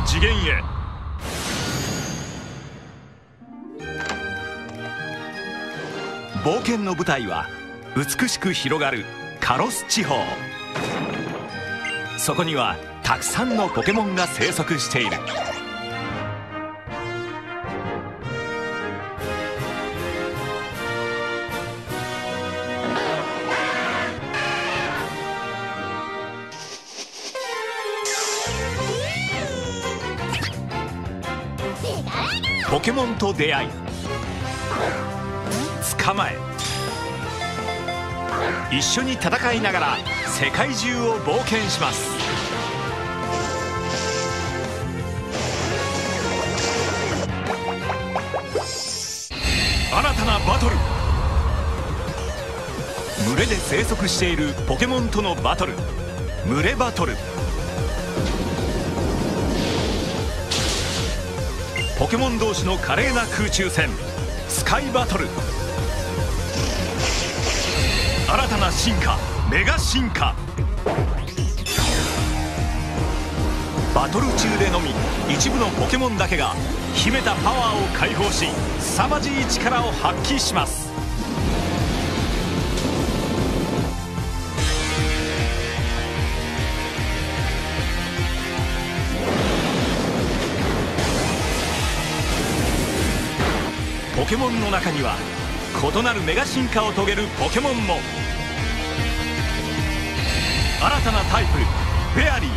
な次元へ。冒険の舞台は美しく広がるカロス地方。そこにはたくさんのポケモンが生息している。ポケモンと出会い、捕まえ、一緒に戦いながら世界中を冒険します。新たなバトル。群れで生息しているポケモンとのバトル、群れバトル。ポケモン同士の華麗な空中戦、スカイバトル。新たな進化、メガ進化。バトル中でのみ一部のポケモンだけが秘めたパワーを解放し、凄まじい力を発揮します。ポケモンの中には異なるメガ進化を遂げるポケモンも。新たなタイプ、フェアリー。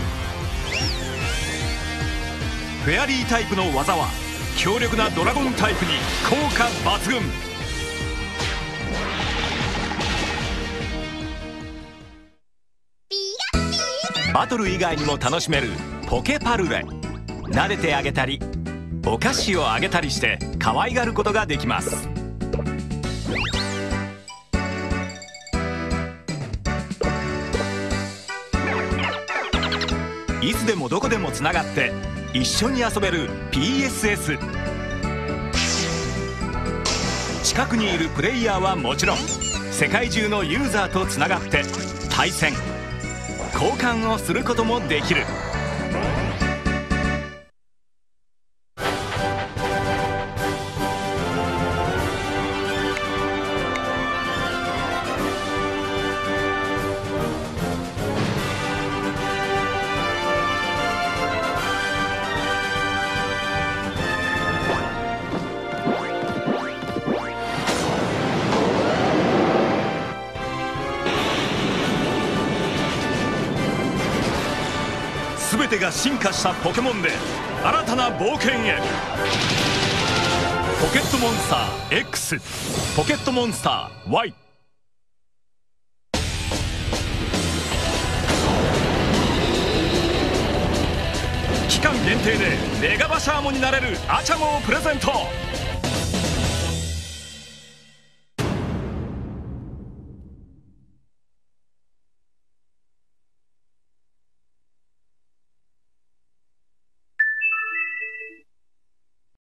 フェアリータイプの技は強力なドラゴンタイプに効果抜群。バトル以外にも楽しめるポケパルレ。撫でてあげたりお菓子をあげたりして可愛がることができます。いつでもどこでもつながって一緒に遊べる PSS。 近くにいるプレイヤーはもちろん世界中のユーザーとつながって対戦交換をすることもできる。全てが進化したポケモンで新たな冒険へ。ポケットモンスター X、 ポケットモンスター Y。 期間限定でメガバシャーモになれるアチャモをプレゼント。